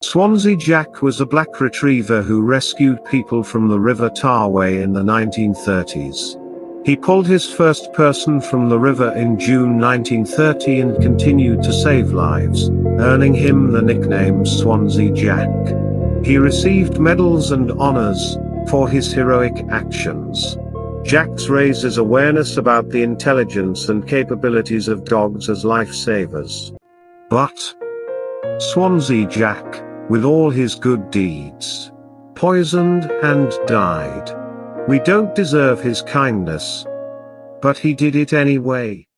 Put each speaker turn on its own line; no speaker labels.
Swansea Jack was a black retriever who rescued people from the River Tawe in the 1930s. He pulled his first person from the river in June 1930 and continued to save lives, earning him the nickname Swansea Jack. He received medals and honors for his heroic actions. Jack's raises awareness about the intelligence and capabilities of dogs as lifesavers. But Swansea Jack, with all his good deeds, poisoned and died. We don't deserve his kindness, but he did it anyway.